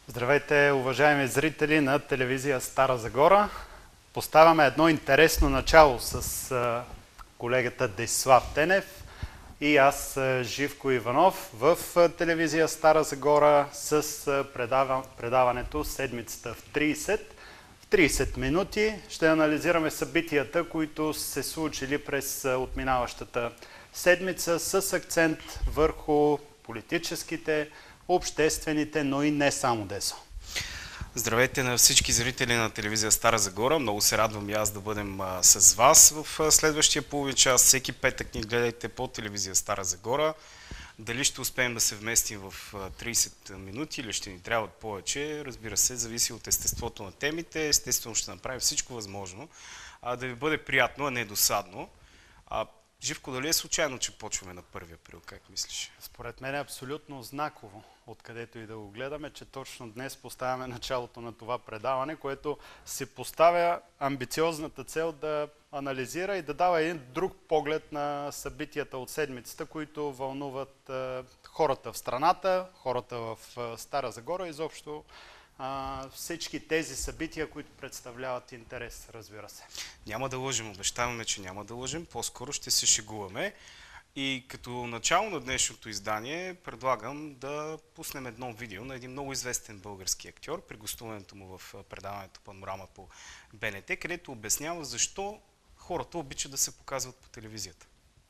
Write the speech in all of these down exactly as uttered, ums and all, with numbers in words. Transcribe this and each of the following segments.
Здравейте, уважаеми зрители на телевизия Стара Загора. Поставяме едно интересно начало с колегата Десислав Тенев и аз, Живко Иванов, в телевизия Стара Загора с предаването Седмицата в трийсет. В трийсет минути ще анализираме събитията, които се случили през отминаващата седмица с акцент върху политическите, обществените, но и не само десо. Здравейте на всички зрители на телевизия Стара Загора. Много се радвам и аз да бъдем а, с вас в а, следващия половин час. Всеки петък ни гледайте по телевизия Стара Загора. Дали ще успеем да се вместим в а, трийсет минути или ще ни трябват повече, разбира се, зависи от естеството на темите. Естествено ще направим всичко възможно а, да ви бъде приятно, а не досадно. А, Живко, дали е случайно, че почваме на първи април? Как мислиш? Според мен е абсолютно знаково, откъдето и да го гледаме, че точно днес поставяме началото на това предаване, което си поставя амбициозната цел да анализира и да дава един друг поглед на събитията от седмицата, които вълнуват е, хората в страната, хората в е, Стара Загора и изобщо всички тези събития, които представляват интерес, разбира се. Няма да лъжим, обещаваме, че няма да лъжим, по-скоро ще се шегуваме. И като начало на днешното издание предлагам да пуснем едно видео на един много известен български актьор при гостуването му в предаването Панорама по Б Н Т, където обяснява защо хората обичат да се показват по телевизията.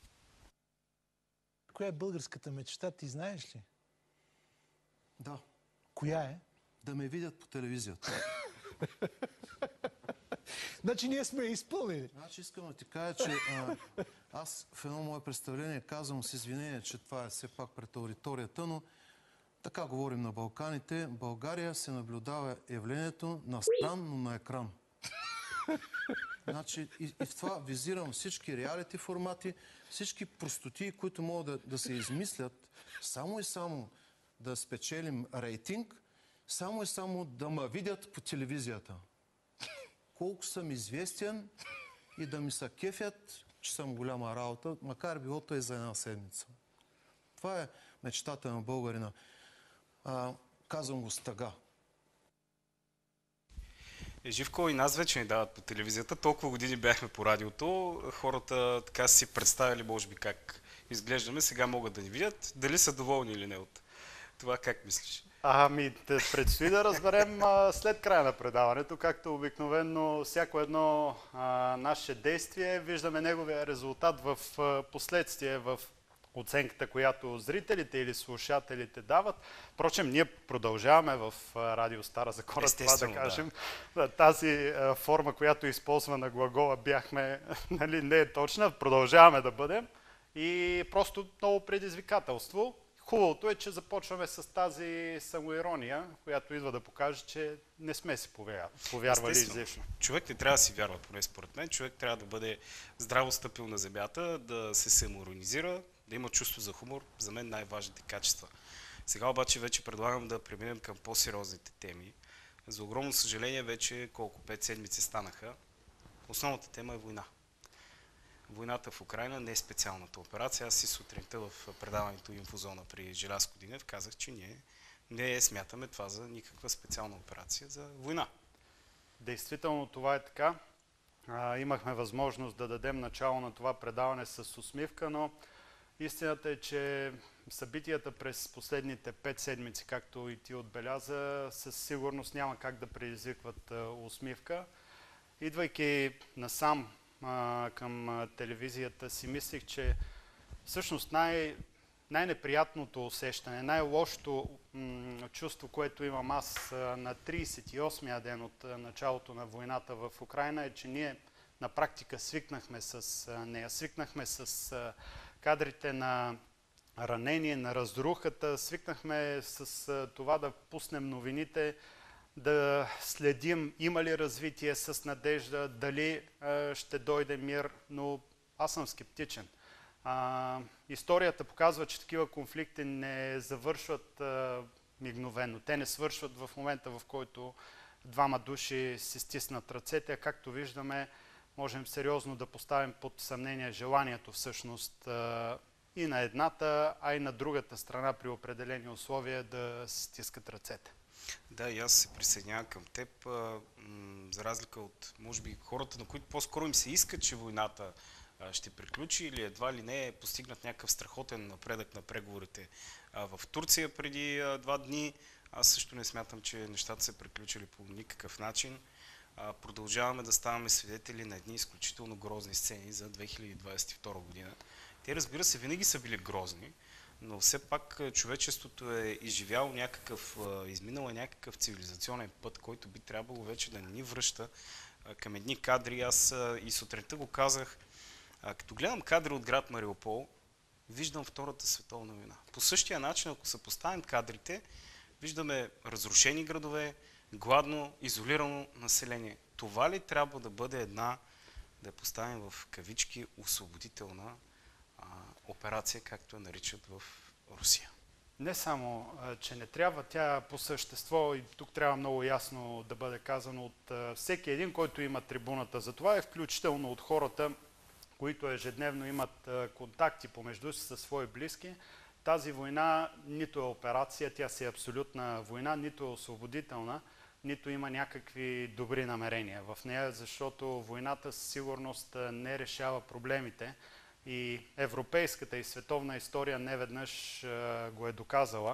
Коя е българската мечта, ти знаеш ли? Да. Коя е? Да ме видят по телевизията. Значи ние сме изпълнили. Значи искам да ти кажа, че а, аз в едно мое представление казвам с извинение, че това е все пак пред аудиторията, но така говорим на Балканите. България се наблюдава явлението на стран, но на екран. Значи и, и в това визирам всички реалити формати, всички простоти, които могат да, да се измислят само и само да спечелим рейтинг, само и само да ме видят по телевизията. Колко съм известен и да ми се кефят, че съм голяма работа, макар билото и за една седмица. Това е мечтата на българина. А, казвам го с тъга. Е, Живко, и нас вече ни дават по телевизията. Толкова години бяхме по радиото. Хората така си представили, може би, как изглеждаме. Сега могат да ни видят. Дали са доволни или не от това, как мислиш? Ами, предстои да разберем а, след края на предаването, както обикновено всяко едно а, наше действие, виждаме неговия резултат в а, последствие в оценката, която зрителите или слушателите дават. Впрочем, ние продължаваме в а, Радио Стара Загора, това да кажем. Да. Тази а, форма, която използва на глагола бяхме, нали, не е точна, продължаваме да бъдем и просто много предизвикателство. Хубавото е, че започваме с тази самоирония, която идва да покаже, че не сме си повярвали излишно. Човек не трябва да си вярва, поне според мен. Човек трябва да бъде здраво стъпил на земята, да се самоиронизира, да има чувство за хумор. За мен най-важните качества. Сега обаче вече предлагам да преминем към по-сериозните теми. За огромно съжаление вече колко пет седмици станаха. Основната тема е война. Войната в Украйна не е специалната операция. Аз си сутринта в предаването Инфозона при Желязко Динев казах, че ние не смятаме това за никаква специална операция за война. Действително това е така. А, имахме възможност да дадем начало на това предаване с усмивка, но истината е, че събитията през последните пет седмици, както и ти отбеляза, със сигурност няма как да предизвикват а, усмивка. Идвайки насам към телевизията си, мислих, че всъщност най- най-неприятното усещане, най-лошото м- чувство, което имам аз на трийсет и осмия ден от началото на войната в Украйна, е, че ние на практика свикнахме с нея. Свикнахме с кадрите на ранение, на разрухата, свикнахме с това да пуснем новините, да следим има ли развитие с надежда, дали а, ще дойде мир, но аз съм скептичен. А, историята показва, че такива конфликти не завършват а, мигновено. Те не свършват в момента, в който двама души си стиснат ръцете, а както виждаме, можем сериозно да поставим под съмнение желанието всъщност а, и на едната, а и на другата страна при определени условия да си стискат ръцете. Да, и аз се присъединявам към теб, а, м, за разлика от, може би, хората, на които по-скоро им се иска, че войната а, ще приключи или едва ли не е постигнат някакъв страхотен напредък на преговорите а, в Турция преди а, два дни. Аз също не смятам, че нещата са приключили по никакъв начин. А, продължаваме да ставаме свидетели на едни изключително грозни сцени за две хиляди двадесет и втора година. Те, разбира се, винаги са били грозни, но все пак човечеството е изживяло някакъв, изминало е някакъв цивилизационен път, който би трябвало вече да не ни връща към едни кадри. Аз и сутринта го казах, като гледам кадри от град Мариупол, виждам Втората световна война. По същия начин, ако съпоставим кадрите, виждаме разрушени градове, гладно, изолирано население. Това ли трябва да бъде една, да я поставим в кавички, освободителна а, операция, както я наричат в Русия? Не само, че не трябва, тя по същество, и тук трябва много ясно да бъде казано от всеки един, който има трибуната за това, и включително от хората, които ежедневно имат контакти помежду си със свои близки. Тази война нито е операция, тя си е абсолютна война, нито е освободителна, нито има някакви добри намерения в нея, защото войната със сигурност не решава проблемите и европейската и световна история неведнъж го е доказала.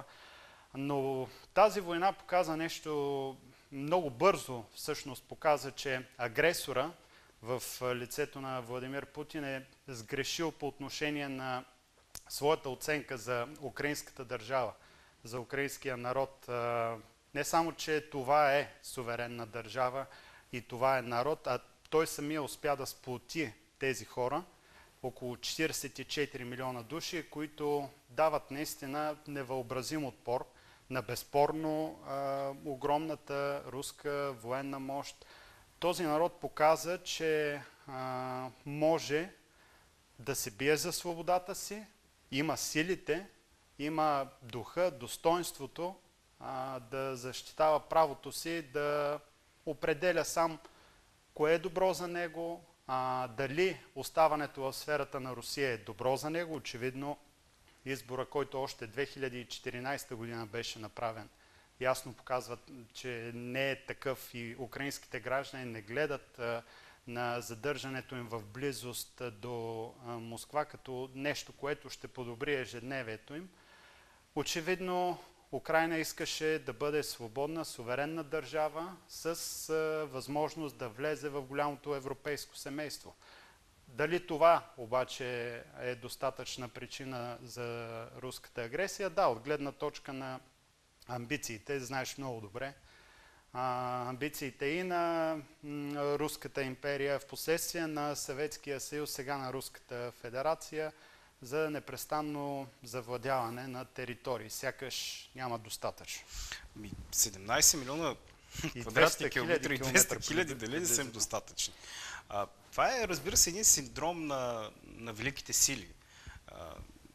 Но тази война показа нещо много бързо, всъщност показа, че агресора в лицето на Владимир Путин е сгрешил по отношение на своята оценка за украинската държава, за украинския народ. Не само, че това е суверенна държава и това е народ, а той самия успя да сплоти тези хора, около четиридесет и четири милиона души, които дават наистина невъобразим отпор на безспорно а, огромната руска военна мощ. Този народ показа, че а, може да се бие за свободата си, има силите, има духа, достоинството а, да защитава правото си, да определя сам кое е добро за него, а, дали оставането в сферата на Русия е добро за него. Очевидно избора, който още две хиляди и четиринадесета година беше направен, ясно показва, че не е такъв и украинските граждани не гледат а, на задържането им в близост до а, Москва като нещо, което ще подобри ежедневието им. Очевидно Украйна искаше да бъде свободна, суверенна държава с а, възможност да влезе в голямото европейско семейство. Дали това обаче е достатъчна причина за руската агресия? Да, от гледна точка на амбициите, знаеш много добре, а, амбициите и на м, Руската империя, в последствие на Съветския съюз, сега на Руската федерация, за непрестанно завладяване на територии. Сякаш няма достатъчно. седемнадесет милиона И квадратни километри и двеста километра хиляди, дали не са им достатъчни? А, това е, разбира се, един синдром на, на великите сили. А,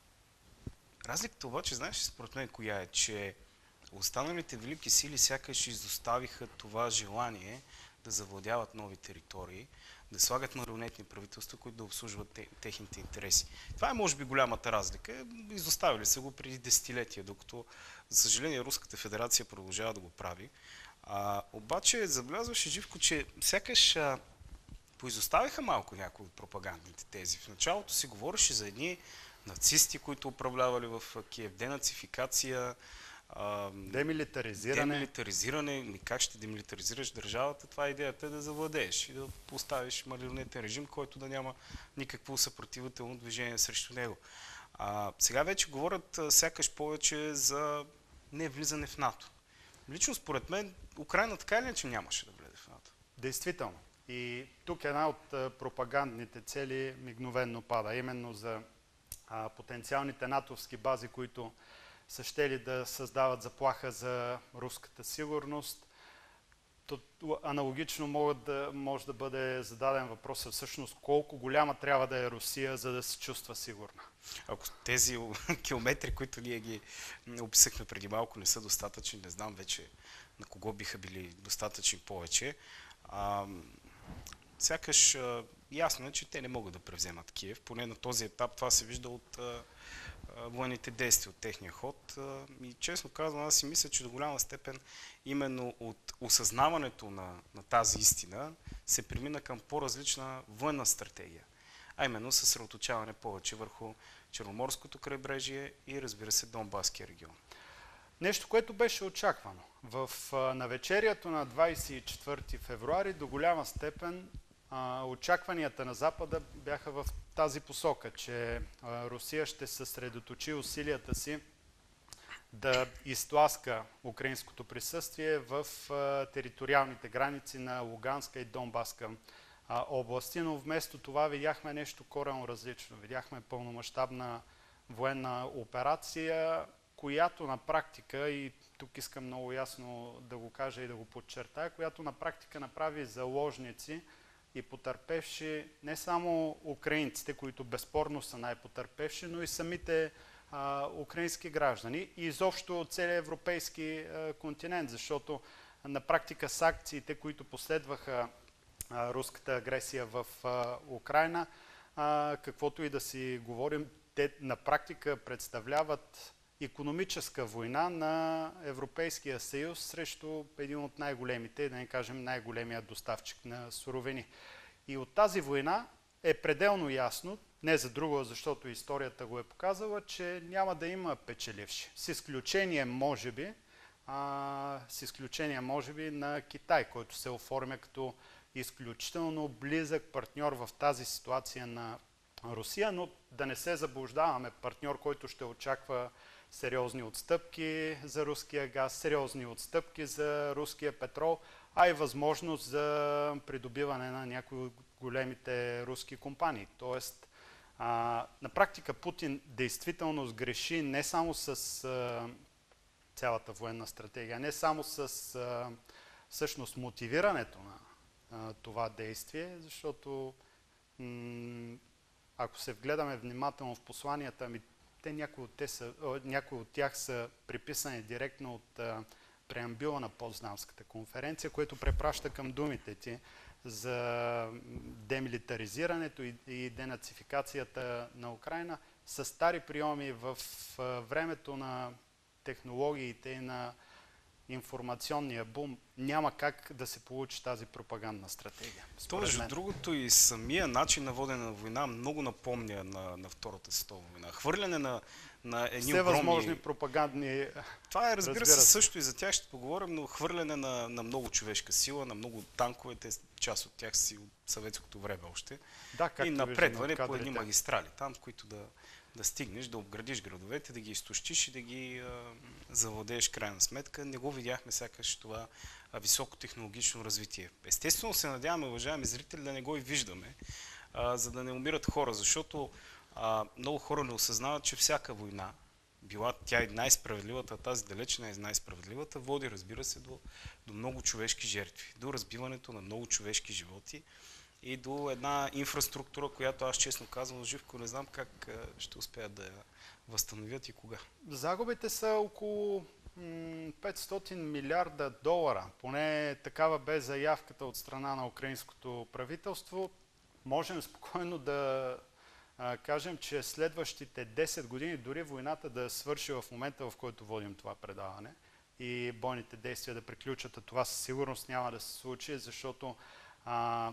разликата обаче, знаеш, според мен коя е, че останалите велики сили сякаш изоставиха това желание да завладяват нови територии, да слагат марионетни правителства, които да обслужват те, техните интереси. Това е, може би, голямата разлика. Изоставили са го преди десетилетия, докато, за съжаление, Руската федерация продължава да го прави. А, обаче забелязваше Живко, че сякаш а, поизоставиха малко някои от пропагандните тези. В началото си говореше за едни нацисти, които управлявали в Киев, денацификация, а, демилитаризиране. демилитаризиране. Как ще демилитаризираш държавата? Това е идеята, да завладееш и да поставиш марионетен режим, който да няма никакво съпротивително движение срещу него. А, сега вече говорят а, сякаш повече за невлизане в НАТО. Лично според мен Украйна така или иначе нямаше да влезе в НАТО. Действително. И тук една от пропагандните цели мигновенно пада, именно за а, потенциалните натовски бази, които са щели да създават заплаха за руската сигурност. То, аналогично могат да, може да бъде зададен въпроса всъщност колко голяма трябва да е Русия, за да се чувства сигурна. Ако тези километри, които ние ги описахме преди малко, не са достатъчни, не знам вече на кого биха били достатъчни повече. А, сякаш а, ясно е, че те не могат да превземат Киев. Поне на този етап това се вижда от а, а, военните действия, от техния ход. А, и честно казвам, аз си мисля, че до голяма степен именно от осъзнаването на, на тази истина се премина към по-различна военна стратегия. А именно съсредоточаване повече върху Черноморското крайбрежие и, разбира се, Донбаския регион. Нещо, което беше очаквано. В навечерието на двадесет и четвърти февруари до голяма степен а, очакванията на Запада бяха в тази посока, че а, Русия ще съсредоточи усилията си да изтласка украинското присъствие в а, териториалните граници на Луганска и Донбаска а, области, но вместо това видяхме нещо коренно различно. Видяхме пълномащабна военна операция, която на практика, и тук искам много ясно да го кажа и да го подчертая, която на практика направи заложници и потърпевши не само украинците, които безспорно са най-потърпевши, но и самите а, украински граждани и изобщо целият европейски а, континент, защото на практика с акциите, които последваха а, руската агресия в а, Украйна, а, каквото и да си говорим, те на практика представляват икономическа война на Европейския съюз срещу един от най-големите, да не кажем най-големия доставчик на суровини. И от тази война е пределно ясно, не за друго, защото историята го е показала, че няма да има печеливши. С изключение, може би, а, с изключение, може би, на Китай, който се оформя като изключително близък партньор в тази ситуация на Русия, но да не се заблуждаваме, партньор, който ще очаква сериозни отстъпки за руския газ, сериозни отстъпки за руския петрол, а и възможност за придобиване на някои от големите руски компании. Тоест, а, на практика Путин действително сгреши не само с а, цялата военна стратегия, не само с а, всъщност мотивирането на а, това действие, защото м- ако се вгледаме внимателно в посланията, ми те, някои, от те са, някои от тях са приписани директно от а, преамбюла на Потсдамската конференция, което препраща към думите ти за демилитаризирането и, и денацификацията на Украйна са стари приеми в а, времето на технологиите и на информационния бум. Няма как да се получи тази пропагандна стратегия. То, между другото, и самия начин на водене на война много напомня на, на Втората световна война. Хвърляне на, на едни все огромни... възможни пропагандни... Това е, разбира, разбира се, се, също и за тях ще поговорим, но хвърляне на, на много човешка сила, на много танковете, част от тях си от съветското време още. Да, и напредване по едни магистрали, там, които да, да стигнеш, да обградиш градовете, да ги изтощиш и да ги а, завладееш крайна сметка. Не го видяхме сякаш това а, високотехнологично развитие. Естествено се надяваме, уважаеми зрители, да не го и виждаме, а, за да не умират хора, защото а, много хора не осъзнават, че всяка война, била тя и най-справедливата, тази далеч не е най-справедливата, води, разбира се, до, до много човешки жертви, до разбиването на много човешки животи и до една инфраструктура, която аз честно казвам, Живко, не знам как ще успеят да я възстановят и кога. Загубите са около петстотин милиарда долара. Поне такава бе заявката от страна на украинското правителство. Можем спокойно да а, кажем, че следващите десет години, дори войната да свърши в момента, в който водим това предаване и бойните действия да приключат, а това със сигурност няма да се случи, защото а,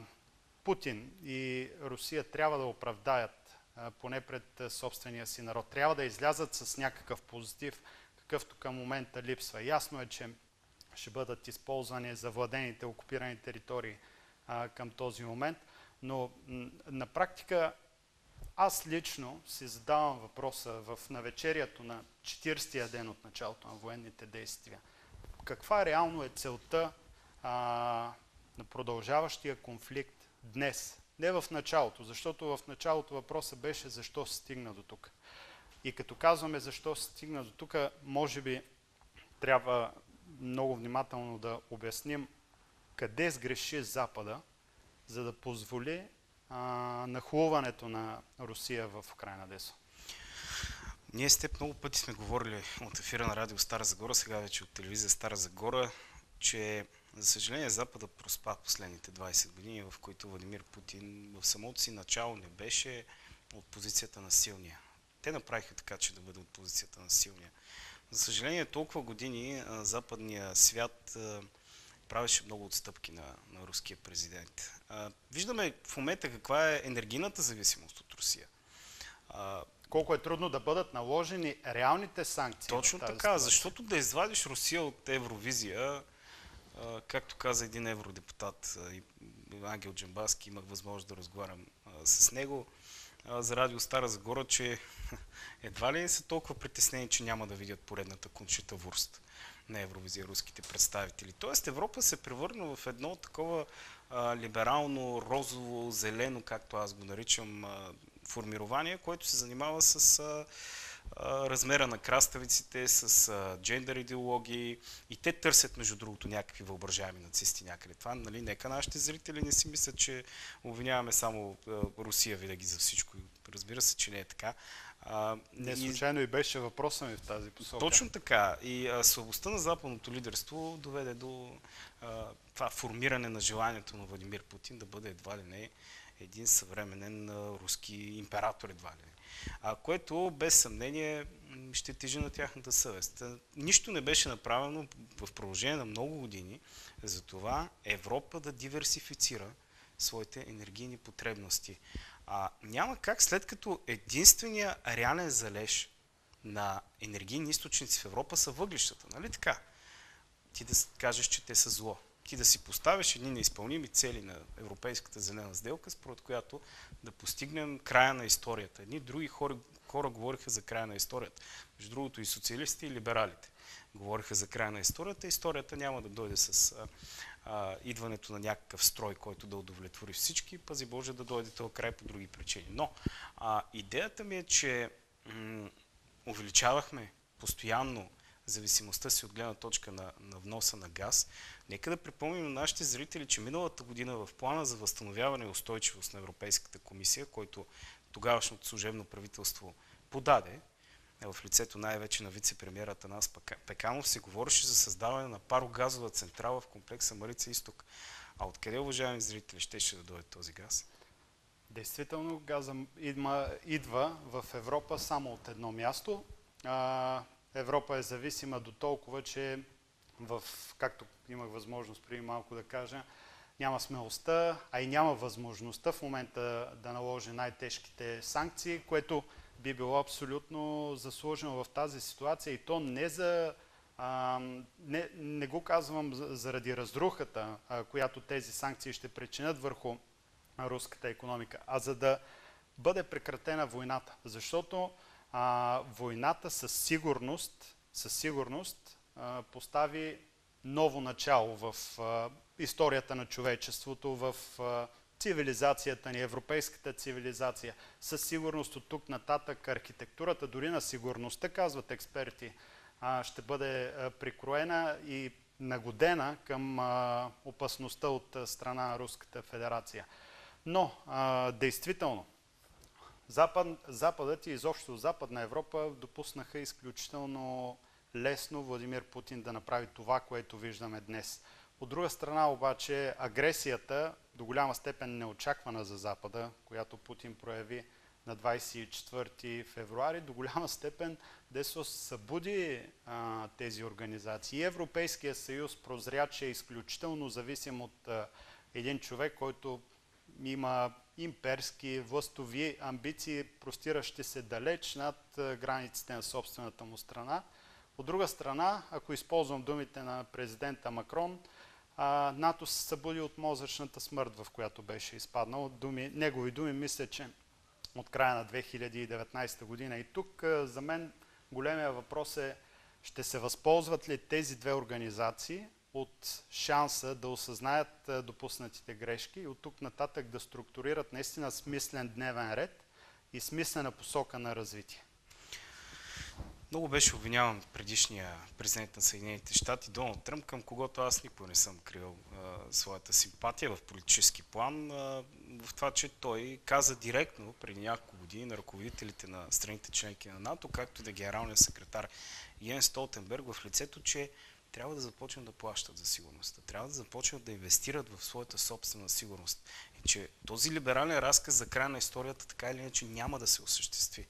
Путин и Русия трябва да оправдаят а, поне пред а, собствения си народ. Трябва да излязат с някакъв позитив, какъвто към момента липсва. Ясно е, че ще бъдат използвани завладените, окупирани територии а, към този момент, но на практика аз лично си задавам въпроса в навечерието на четиридесетия ден от началото на военните действия. Каква реално е целта а, на продължаващия конфликт днес? Не в началото, защото в началото въпросът беше защо се стигна до тук. И като казваме защо се стигна до тук, може би трябва много внимателно да обясним къде сгреши Запада, за да позволи а, нахлуването на Русия в Украйна, Десо. Ние с теб много пъти сме говорили от ефира на радио Стара Загора, сега вече от телевизия Стара Загора, че За съжаление, Запада проспа последните двайсет години, в които Владимир Путин в самото си начало не беше от позицията на силния. Те направиха така, че да бъде от позицията на силния. За съжаление, толкова години а, западния свят а, правеше много отстъпки на, на руския президент. А, виждаме в момента каква е енергийната зависимост от Русия. А, Колко е трудно да бъдат наложени реалните санкции. Точно така, ситуация. Защото да извадиш Русия от Евровизия, а, както каза един евродепутат, Ангел Джамбазки, имах възможност да разговарям а, с него а, за радио Стара Загора, че едва ли са толкова притеснени, че няма да видят поредната Кончита Вурст на Евровизия руските представители. Тоест Европа се превърна в едно такова а, либерално, розово, зелено, както аз го наричам, а, формирование, което се занимава с а, а, размера на краставиците, с а, джендър идеологии и те търсят, между другото, някакви въображаеми нацисти някъде. Това, нали, нека нашите зрители не си мислят, че обвиняваме само а, Русия винаги за всичко. Разбира се, че не е така. А, не случайно и беше въпросът ми в тази посока. Точно така. И а, слабостта на западното лидерство доведе до а, това формиране на желанието на Владимир Путин да бъде едва ли не един съвременен а, руски император, едва ли не. А, което без съмнение ще тежи на тяхната съвест. Нищо не беше направено в продължение на много години за това Европа да диверсифицира своите енергийни потребности. А, няма как, след като единствения реален залеж на енергийни източници в Европа са въглищата, нали така? Ти да кажеш, че те са зло. Ти да си поставиш едни неизпълними цели на Европейската зелена сделка, според която да постигнем края на историята. Едни други хора, хора говориха за края на историята. Между другото и социалистите, и либералите говориха за края на историята. Историята няма да дойде с а, а, идването на някакъв строй, който да удовлетвори всички. Пази Боже да дойде този край по други причини. Но а, идеята ми е, че м- увеличавахме постоянно зависимостта си от гледна точка на, на вноса на газ. Нека да припомним на нашите зрители, че миналата година в плана за възстановяване и устойчивост на Европейската комисия, който тогавашното служебно правителство подаде, в лицето най-вече на вице-премиера Атанас Пеканов, се говореше за създаване на парогазова централа в комплекса Марица Изток. А откъде, уважаеми зрители, ще ще да дойде този газ? Действително, газът идва в Европа само от едно място. А, Европа е зависима до толкова, че в, както имах възможност преди малко да кажа, няма смелостта, а и няма възможността в момента да наложи най-тежките санкции, което би било абсолютно заслужено в тази ситуация и то не за... А, не, не го казвам заради разрухата, а, която тези санкции ще причинят върху руската икономика, а за да бъде прекратена войната. Защото а, войната със сигурност, със сигурност а, постави ново начало в а, историята на човечеството, в а, цивилизацията ни, европейската цивилизация. Със сигурност от тук нататък архитектурата, дори на сигурността, казват експерти, а, ще бъде а, прикроена и нагодена към а, опасността от а, страна на Руската федерация. Но, а, действително, Запад, Западът и изобщо Западна Европа допуснаха изключително лесно Владимир Путин да направи това, което виждаме днес. От друга страна обаче агресията, до голяма степен неочаквана за Запада, която Путин прояви на двайсет и четвърти февруари, до голяма степен десо събуди а, тези организации. Европейския съюз прозря, че е изключително зависим от а, един човек, който има имперски, властови амбиции, простиращи се далеч над границите на собствената му страна. От друга страна, ако използвам думите на президента Макрон, НАТО се събуди от мозъчната смърт, в която беше изпаднал. Думи, негови думи, мисля, че от края на две хиляди и деветнайсета година. И тук за мен големия въпрос е, ще се възползват ли тези две организации от шанса да осъзнаят допуснатите грешки и от тук нататък да структурират наистина смислен дневен ред и смислена посока на развитие. Много беше обвиняван предишния президент на Съединените щати Доналд Тръмп, към когото аз никога не съм крил а, своята симпатия в политически план, а, в това, че той каза директно преди няколко години на ръководителите на страните членки на НАТО, както и на генералния секретар Йенс Столтенберг в лицето, че трябва да започнат да плащат за сигурността. Трябва да започнат да инвестират в своята собствена сигурност. И че този либерален разказ за края на историята така или иначе няма да се осъществи.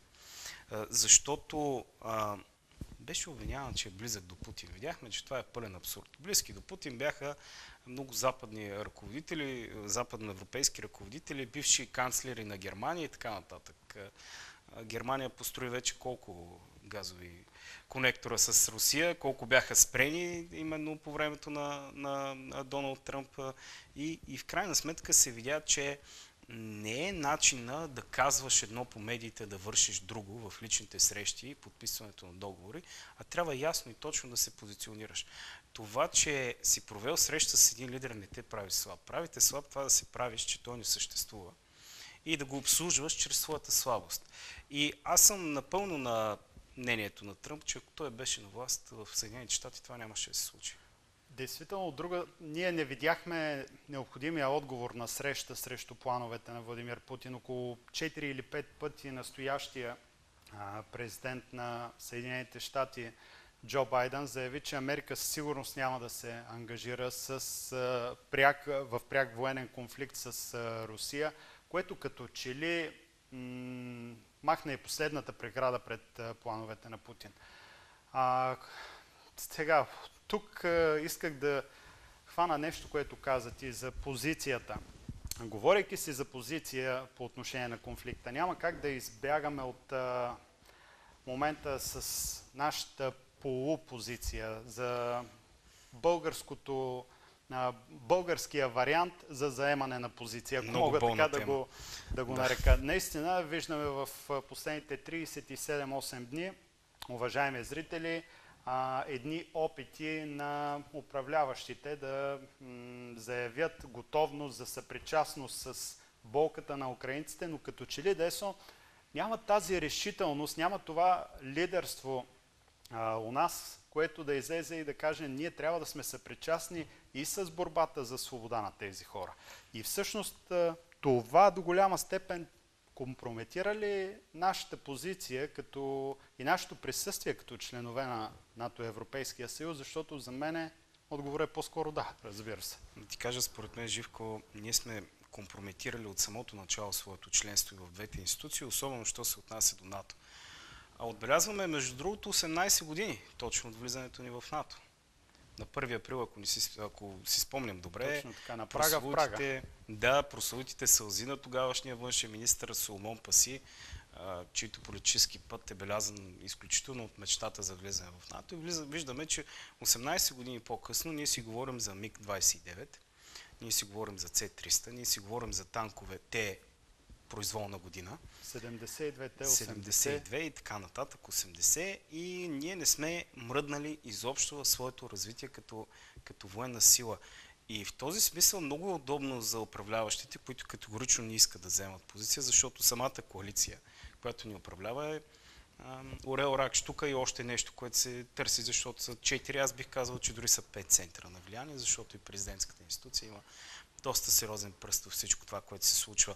Защото а, беше обвиняван, че е близък до Путин. Видяхме, че това е пълен абсурд. Близки до Путин бяха много западни ръководители, западноевропейски ръководители, бивши канцлери на Германия и така нататък. Германия построи вече колко газови конектора с Русия, колко бяха спрени именно по времето на, на, на Доналд Тръмп. И, и в крайна сметка се видя, че не е начина да казваш едно по медиите, да вършиш друго в личните срещи и подписването на договори, а трябва ясно и точно да се позиционираш. Това, че си провел среща с един лидер, не те прави слаб. Правите слаб това да се правиш, че той не съществува и да го обслужваш чрез своята слабост. И аз съм напълно на мнението на Тръмп, че ако той беше на власт в Съединените щати, това нямаше да се случи. Действително, от друга, ние не видяхме необходимия отговор на среща срещу плановете на Владимир Путин. Около четири или пет пъти настоящия а, президент на Съединените щати Джо Байден заяви, че Америка със сигурност няма да се ангажира с, а, пряк, в пряк военен конфликт с а, Русия, което като че ли м- махна и последната преграда пред а, плановете на Путин. А, сега, тук а, исках да хвана нещо, което каза ти за позицията. Говорейки си за позиция по отношение на конфликта, няма как да избягаме от а, момента с нашата полупозиция за българското, а, българския вариант за заемане на позиция, ако Много мога така болна да тема. го, да го Да. нарека. Наистина виждаме в последните трийсет и седем осем дни, уважаеми зрители, а, едни опити на управляващите да м, заявят готовност за съпричастност с болката на украинците, но като че ли десо няма тази решителност, няма това лидерство а, у нас, което да излезе и да каже, ние трябва да сме съпричастни и с борбата за свобода на тези хора. И всъщност а, това до голяма степен компрометира ли нашата позиция като и нашето присъствие като членове на НАТО и Европейския съюз, защото за мен отговорът е по-скоро да, разбира се. Да ти кажа, според мен, Живко, ние сме компрометирали от самото начало своето членство и в двете институции, особено що се отнася до НАТО. А отбелязваме, между другото, осемнайсет години точно от влизането ни в НАТО. На първи април, ако, не си, ако си спомням добре, Точно така, на Прага в Прага. Да, прословутите сълзи на тогавашния външен министър Соломон Паси, а, чийто политически път е белязан изключително от мечтата за влизане в НАТО. И влиза, виждаме, че осемнайсет години по-късно ние си говорим за миг двайсет и девет, ние си говорим за С триста, ние си говорим за танкове Т произволна година. седемдесет и две, осемдесет. седемдесет и две и така нататък, осемдесет, и ние не сме мръднали изобщо в своето развитие като, като военна сила. И в този смисъл много е удобно за управляващите, които категорично не искат да вземат позиция, защото самата коалиция, която ни управлява, е орел, рак, штука и още нещо, което се търси, защото са четири, аз бих казал, че дори са пет центъра на влияние, защото и президентската институция има доста сериозен пръст във всичко това, което се случва.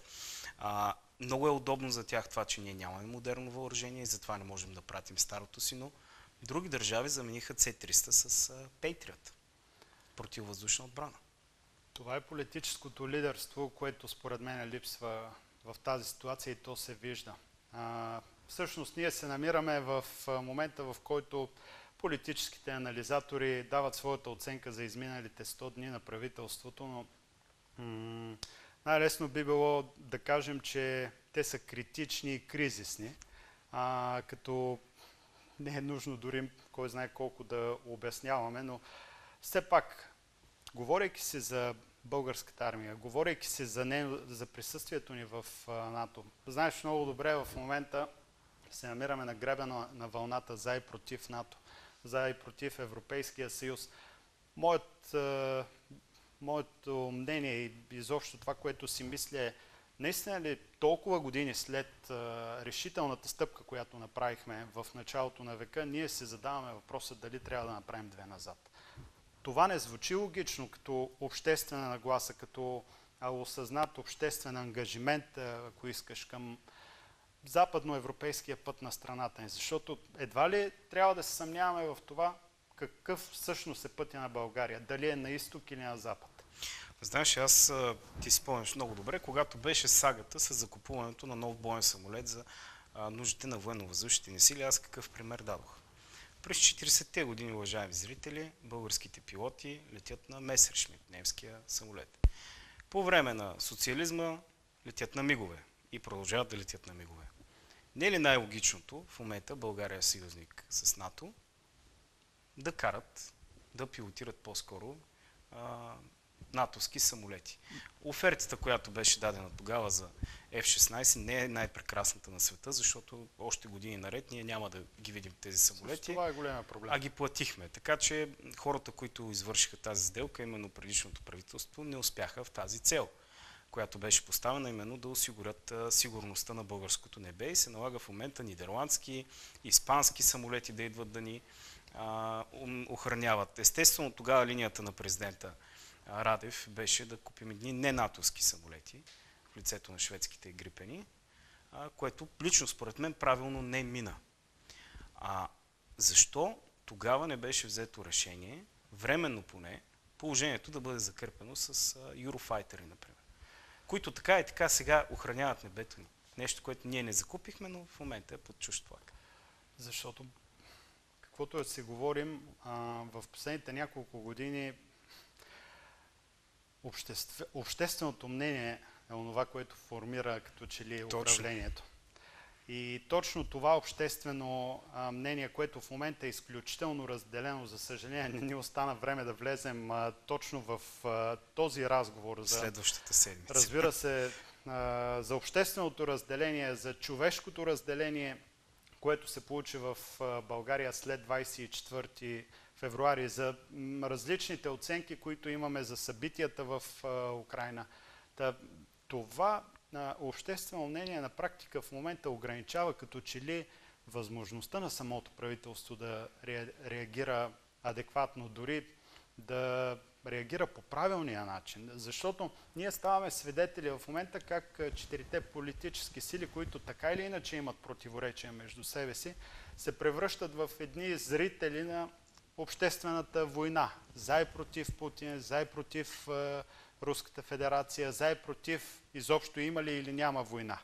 А, много е удобно за тях това, че ние нямаме модерно въоръжение и затова не можем да пратим старото си, но други държави замениха С триста с Patriot, противовъздушна отбрана. Това е политическото лидерство, което според мен липсва в тази ситуация и то се вижда. А, всъщност ние се намираме в момента, в който политическите анализатори дават своята оценка за изминалите сто дни на правителството, но м- най-лесно би било да кажем, че те са критични и кризисни, а, като не е нужно дори кой знае колко да обясняваме, но все пак, говорейки си за българската армия, говорейки си за, не, за присъствието ни в а, НАТО, знаеш много добре, в момента се намираме на гребена на вълната за и против НАТО, за и против Европейския съюз. Моят, а, моето мнение и изобщо това, което си мисля е, наистина ли толкова години след а, решителната стъпка, която направихме в началото на века, ние се задаваме въпроса дали трябва да направим две назад. Това не звучи логично като обществена нагласа, като а, осъзнат обществен ангажимент, а, ако искаш, към западноевропейския път на страната ни. Защото едва ли трябва да се съмняваме в това, какъв всъщност е пътя на България? Дали е на изток или на запад? Знаеш, аз ти спомняш много добре, когато беше сагата с закупуването на нов боен самолет за а, нуждите на военно-въздушните ни сили, аз какъв пример дадох. През четиридесетте години, уважаеми зрители, българските пилоти летят на Месершмит, немския самолет. По време на социализма летят на мигове и продължават да летят на мигове. Не е ли най-логичното в момента България е съюзник с НАТО да карат, да пилотират по-скоро а, натовски самолети? Офертата, която беше дадена тогава за Еф шестнайсет, не е най-прекрасната на света, защото още години наред ние няма да ги видим тези самолети. Това е голема проблем. А ги платихме. Така че хората, които извършиха тази сделка, именно предишното правителство, не успяха в тази цел, която беше поставена именно да осигурят а, сигурността на българското небе и се налага в момента нидерландски, испански самолети да идват да ни а, охраняват. Естествено, тогава линията на президента Радев беше да купим едни ненатовски самолети в лицето на шведските грипени, а, което лично според мен правилно не мина. А защо тогава не беше взето решение, временно поне, положението да бъде закърпено с Юрофайтери, например, които така и така сега охраняват небето ни. Нещо, което ние не закупихме, но в момента е под чужд флаг. Защото, каквото да си говорим, а, в последните няколко години обществ... общественото мнение е онова, което формира като че ли управлението. Точно. И точно това обществено а, мнение, което в момента е изключително разделено, за съжаление не ни остана време да влезем а, точно в а, този разговор. За, следващата седмица. Разбира се, а, за общественото разделение, за човешкото разделение, което се получи в а, България след двайсет и четвърти февруари, за м, различните оценки, които имаме за събитията в а, Украйна. Та, това обществено мнение на практика в момента ограничава като че ли възможността на самото правителство да реагира адекватно, дори да реагира по правилния начин. Защото ние ставаме свидетели в момента как четирите политически сили, които така или иначе имат противоречия между себе си, се превръщат в едни зрители на обществената война. За и против Путин, за и против е, Руската федерация, за и против изобщо има ли или няма война.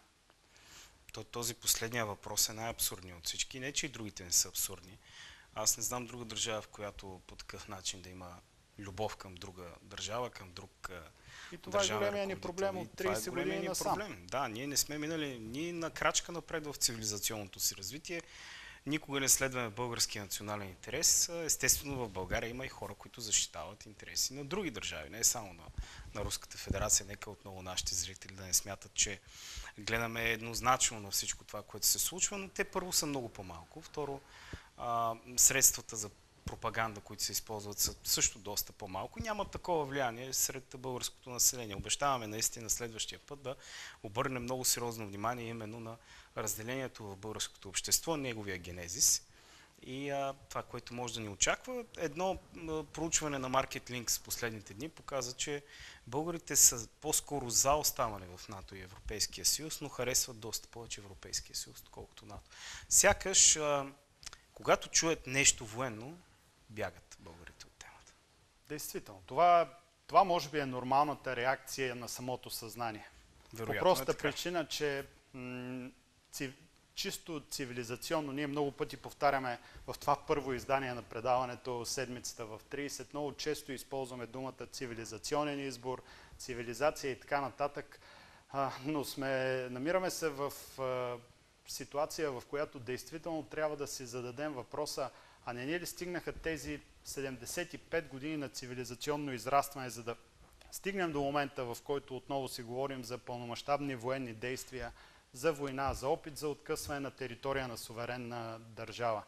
То, този последния въпрос е най-абсурдният от всички. Не, че и другите не са абсурдни. Аз не знам друга държава, в която по такъв начин да има любов към друга държава, към друг и това е големия ни проблем от трийсет години насам. Да, ние не сме минали ни на крачка напред в цивилизационното си развитие. Никога не следваме българския национален интерес. Естествено, в България има и хора, които защитават интереси на други държави, не само на, на Руската федерация. Нека отново нашите зрители да не смятат, че гледаме еднозначно на всичко това, което се случва, но те първо са много по-малко. Второ, а, средствата за пропаганда, които се използват, са също доста по-малко. Няма такова влияние сред българското население. Обещаваме наистина следващия път да обърнем много сериозно внимание именно на разделението в българското общество, неговия генезис и а, това, което може да ни очаква. Едно а, проучване на Market Links последните дни показва, че българите са по-скоро за оставане в НАТО и Европейския съюз, но харесват доста повече Европейския съюз, отколкото НАТО. Сякаш, а, когато чуят нещо военно, бягат българите от темата. Действително. Това, това може би е нормалната реакция на самото съзнание. Вероятно по простата е така. причина, че м- цив, чисто цивилизационно, ние много пъти повтаряме в това първо издание на предаването Седмицата в трийсет, много често използваме думата цивилизационен избор, цивилизация и така нататък, а, но сме, намираме се в а, ситуация, в която действително трябва да си зададем въпроса, а не ни ли стигнаха тези седемдесет и пет години на цивилизационно израстване, за да стигнем до момента, в който отново си говорим за пълномащабни военни действия, за война, за опит за откъсване на територия на суверенна държава.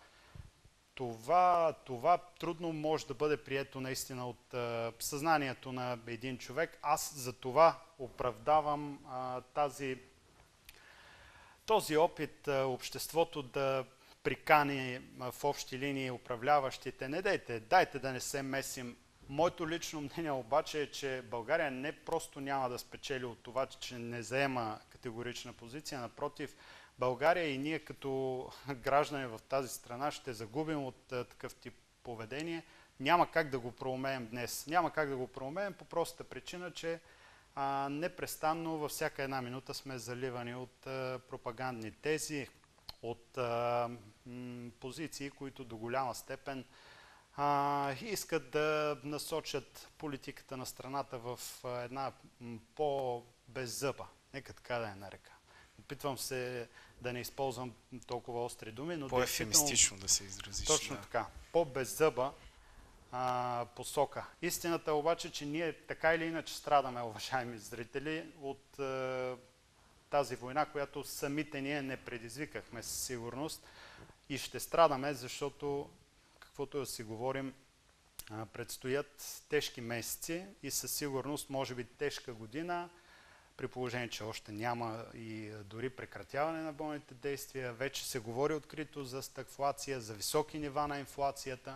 Това, това трудно може да бъде прието наистина от а, съзнанието на един човек. Аз за това оправдавам а, тази, този опит а, обществото да прикани а, в общи линии управляващите. Не дайте, дайте да не се месим. Моето лично мнение обаче е, че България не просто няма да спечели от това, че не заема категорична позиция. Напротив, България и ние като граждани в тази страна ще загубим от а, такъв тип поведение. Няма как да го проумеем днес. Няма как да го проумеем по простата причина, че а, непрестанно във всяка една минута сме заливани от а, пропагандни тези, от а, м, позиции, които до голяма степен а, искат да насочат политиката на страната в а, една по-беззъба. Нека така да я нарека. Опитвам се да не използвам толкова остри думи, но по-ефемистично да се изразиш. Точно да. така. По-беззъба а, посока. Истината е обаче, че ние така или иначе страдаме, уважаеми зрители, от а, тази война, която самите ние не предизвикахме със сигурност и ще страдаме, защото, каквото да си говорим, а, предстоят тежки месеци и със сигурност може би тежка година, при положение, че още няма и дори прекратяване на бойните действия. Вече се говори открито за стагфлация, за високи нива на инфлацията.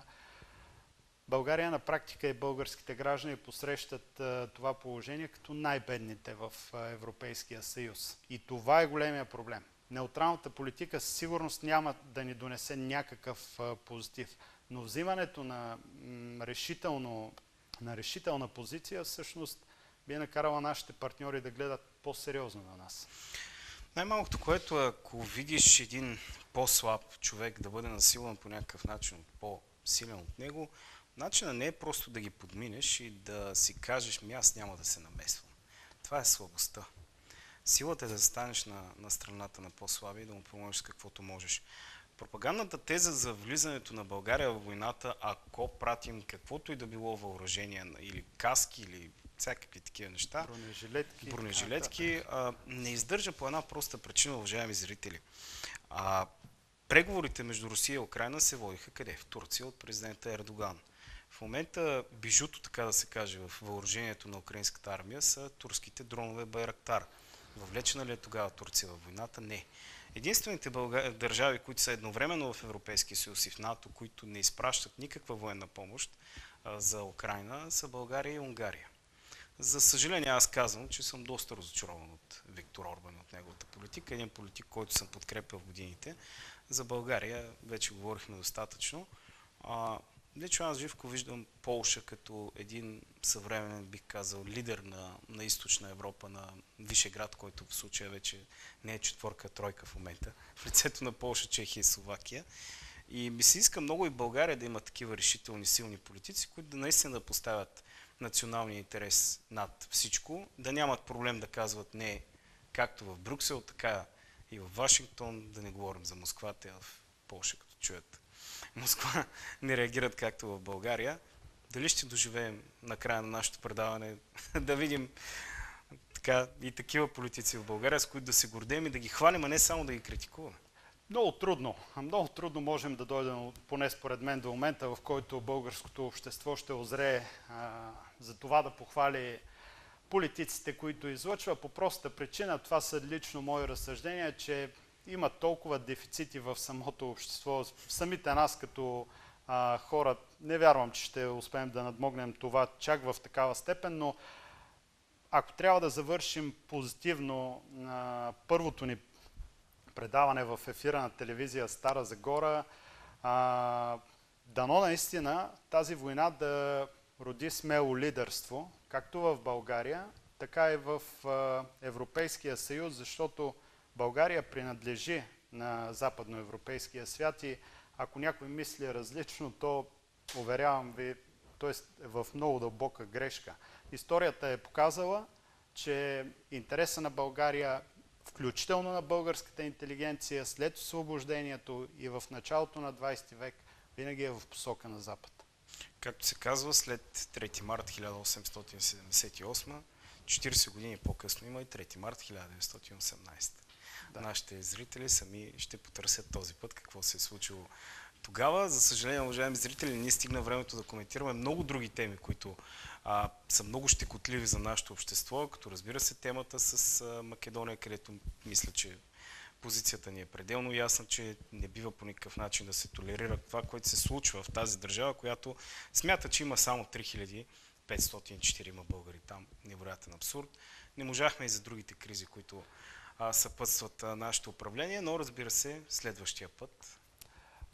България на практика и българските граждани посрещат а, това положение като най-бедните в а, Европейския съюз. И това е големия проблем. Неутралната политика със сигурност няма да ни донесе някакъв а, позитив, но взимането на, м, решително, на решителна позиция всъщност би накарала нашите партньори да гледат по-сериозно на нас. Най-малкото, което ако видиш един по-слаб човек да бъде насилван по някакъв начин, по-силен от него, начинът не е просто да ги подминеш и да си кажеш, ми аз няма да се намесвам. Това е слабостта. Силата е да застанеш на, на страната на по-слаби и да му помогнеш с каквото можеш. Пропагандната теза за влизането на България в войната, ако пратим каквото и да било въоръжение или каски или всякакви такива неща, бронежилетки, бронежилетки а, не издържа по една проста причина, уважаеми зрители. А, преговорите между Русия и Украйна се водиха къде? В Турция от президента Ердоган. В момента бижуто, така да се каже, в въоръжението на украинската армия са турските дронове Байрактар. Въвлечена ли е тогава Турция във войната? Не. Единствените Бълга... държави, които са едновременно в Европейския съюз и в НАТО, които не изпращат никаква военна помощ а, за Украйна, са България и Унгария. За съжаление, аз казвам, че съм доста разочарован от Виктор Орбан и от неговата политика. Един политик, който съм подкрепил в годините. За България вече говорихме достатъчно. А, лично аз Живко виждам Полша като един съвременен, бих казал, лидер на, на източна Европа, на Вишеград, който в случая вече не е четворка, тройка в момента. В лицето на Полша, Чехия и Словакия. И ми се иска много и България да има такива решителни, силни политици, които да наистина да поставят националния интерес над всичко, да нямат проблем да казват не както в Брюксел, така и в Вашингтон, да не говорим за Москва, те в Полша, като чуят Москва, не реагират както в България. Дали ще доживеем на края на нашето предаване да видим така и такива политици в България, с които да се гордеем и да ги хвалим, а не само да ги критикуваме? Много трудно. Много трудно можем да дойдем, поне според мен, до момента, в който българското общество ще озрее а, за това да похвали политиците, които излъчва. По простата причина, това са лично мои разсъждения, че има толкова дефицити в самото общество. Самите нас като а, хора, не вярвам, че ще успеем да надмогнем това чак в такава степен, но ако трябва да завършим позитивно а, първото ни предаване в ефира на телевизия Стара Загора, а, дано наистина тази война да роди смело лидерство, както в България, така и в а, Европейския съюз, защото България принадлежи на западноевропейския свят и ако някой мисли различно, то, уверявам ви, т.е. е в много дълбока грешка. Историята е показала, че интереса на България, включително на българската интелигенция, след освобождението и в началото на двадесети век, винаги е в посока на Запад. Както се казва, след трети март хиляда осемстотин седемдесет и осма, четиридесет години по-късно има и трети март хиляда деветстотин и осемнадесета. Да. Нашите зрители сами ще потърсят този път какво се е случило тогава. За съжаление, уважаеми зрители, ние стигна времето да коментираме много други теми, които а, са много щекотливи за нашето общество, като разбира се темата с а, Македония, където мисля, че позицията ни е пределно ясна, че не бива по никакъв начин да се толерира това, което се случва в тази държава, която смята, че има само три хиляди петстотин и четири българи там. Невероятен абсурд. Не можахме и за другите кризи, които а, съпътстват а, нашето управление, но разбира се, следващия път.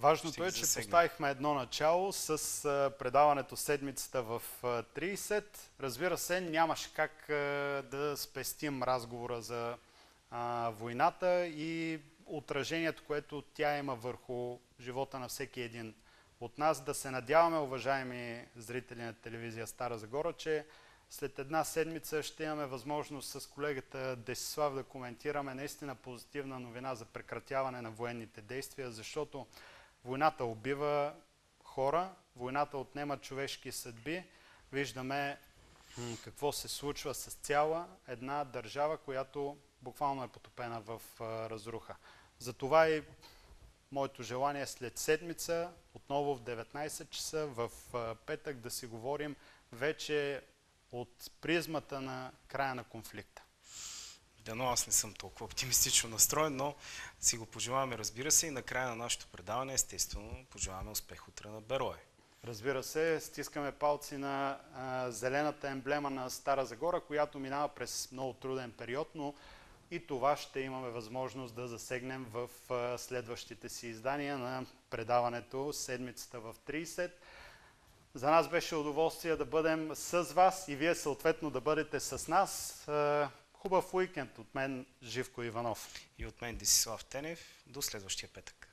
Важното ще е, ги че засегнем. поставихме едно начало с а, предаването седмицата в а, трийсет. Разбира се, нямаше как а, да спестим разговора за а, войната и отражението, което тя има върху живота на всеки един от нас. Да се надяваме, уважаеми зрители на телевизия Стара Загора, че след една седмица ще имаме възможност с колегата Десислав да коментираме наистина позитивна новина за прекратяване на военните действия, защото войната убива хора, войната отнема човешки съдби. Виждаме м, какво се случва с цяла една държава, която буквално е потопена в а, разруха. Затова и моето желание е след седмица, отново в деветнайсет часа, в а, петък, да си говорим вече от призмата на края на конфликта. Дано аз не съм толкова оптимистично настроен, но си го пожелаваме, разбира се, и на края на нашето предаване, естествено, пожелаваме успех утре на Берое. Разбира се, стискаме палци на а, зелената емблема на Стара Загора, която минава през много труден период, но и това ще имаме възможност да засегнем в а, следващите си издания на предаването Седмицата в трийсет. За нас беше удоволствие да бъдем с вас и вие съответно да бъдете с нас. А, хубав уикенд от мен, Живко Иванов. И от мен Десислав Тенев. До следващия петък.